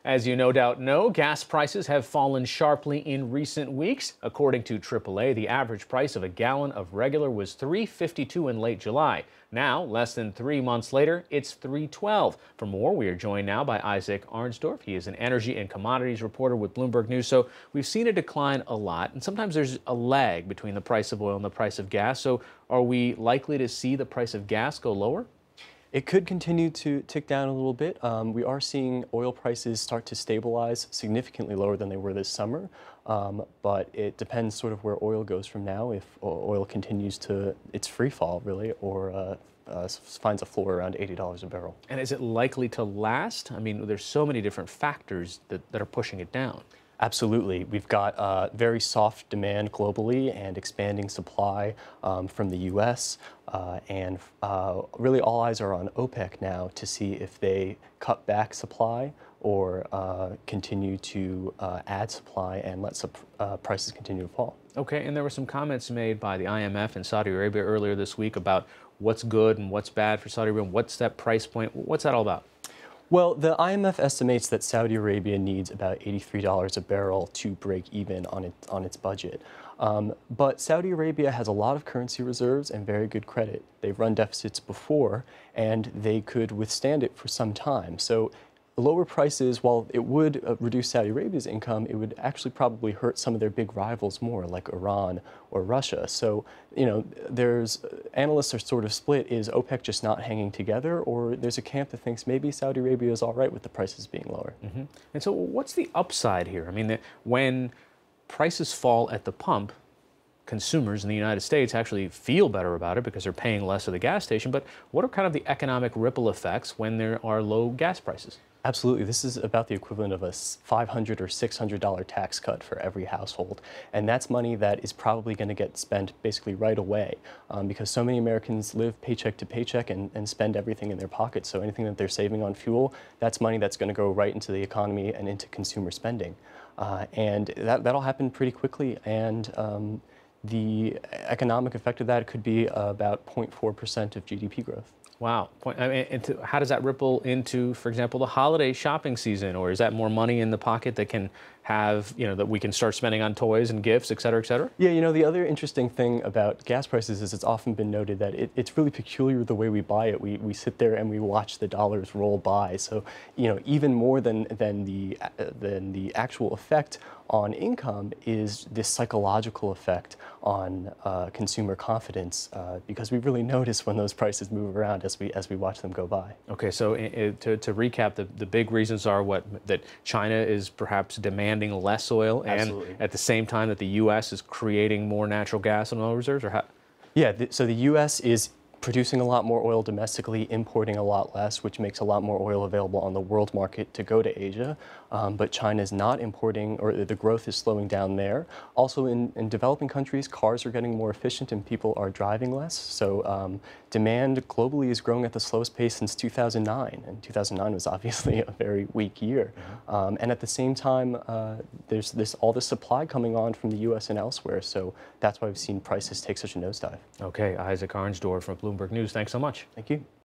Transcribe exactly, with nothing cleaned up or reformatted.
As you no doubt know, gas prices have fallen sharply in recent weeks. According to triple A, the average price of a gallon of regular was three fifty-two in late July. Now, less than three months later, it's three twelve. For more, we are joined now by Isaac Arnsdorf. He is an energy and commodities reporter with Bloomberg News. So we've seen a decline a lot, and sometimes there's a lag between the price of oil and the price of gas. So are we likely to see the price of gas go lower? It could continue to tick down a little bit. Um, we are seeing oil prices start to stabilize significantly lower than they were this summer, um, but it depends sort of where oil goes from now. If oil continues to its free fall, really, or uh, uh, finds a floor around eighty dollars a barrel. And is it likely to last? I mean, there's so many different factors that, that are pushing it down. Absolutely. We've got uh, very soft demand globally and expanding supply um, from the U S Uh, and uh, really all eyes are on OPEC now to see if they cut back supply or uh, continue to uh, add supply and let sup- uh, prices continue to fall. Okay, and there were some comments made by the I M F in Saudi Arabia earlier this week about what's good and what's bad for Saudi Arabia. What's that price point? What's that all about? Well, the I M F estimates that Saudi Arabia needs about eighty-three dollars a barrel to break even on, it, on its budget. Um, but Saudi Arabia has a lot of currency reserves and very good credit. They've run deficits before, and they could withstand it for some time. So lower prices, while it would uh, reduce Saudi Arabia's income, it would actually probably hurt some of their big rivals more, like Iran or Russia. So, you know, there's analysts are sort of split. Is OPEC just not hanging together, or there's a camp that thinks maybe Saudi Arabia is all right with the prices being lower? Mm-hmm. And so, what's the upside here? I mean, the, when prices fall at the pump, consumers in the United States actually feel better about it because they're paying less at the gas station. But what are kind of the economic ripple effects when there are low gas prices? Absolutely. This is about the equivalent of a five hundred dollars or six hundred dollars tax cut for every household. And that's money that is probably going to get spent basically right away um, because so many Americans live paycheck to paycheck and, and spend everything in their pockets. So anything that they're saving on fuel, that's money that's going to go right into the economy and into consumer spending. Uh, and that, that'll happen pretty quickly. And um, the economic effect of that could be about zero point four percent of G D P growth. Wow. I mean, and to, how does that ripple into, for example, the holiday shopping season? Or is that more money in the pocket that can have, you know, that we can start spending on toys and gifts, et cetera, et cetera? Yeah, you know, the other interesting thing about gas prices is it's often been noted that it, it's really peculiar the way we buy it. We, we sit there and we watch the dollars roll by. So, you know, even more than, than, the, uh, than the actual effect on income is this psychological effect on uh, consumer confidence uh, because we really notice when those prices move around as we as we watch them go by. Okay, so uh, to, to recap, the, the big reasons are what that China is perhaps demanding less oil, Absolutely. And at the same time that the U S is creating more natural gas and oil reserves, or how? Yeah, th- so the U S is producing a lot more oil domestically, importing a lot less, which makes a lot more oil available on the world market to go to Asia. Um, but China is not importing, or the growth is slowing down there. Also, in, in developing countries, cars are getting more efficient and people are driving less. So um, demand globally is growing at the slowest pace since two thousand nine. And two thousand nine was obviously a very weak year. Mm-hmm. um, and at the same time, uh, there's this all this supply coming on from the U S and elsewhere. So that's why we've seen prices take such a nosedive. Okay, Isaac Arnsdorf from Bloomberg News. Thanks so much. Thank you.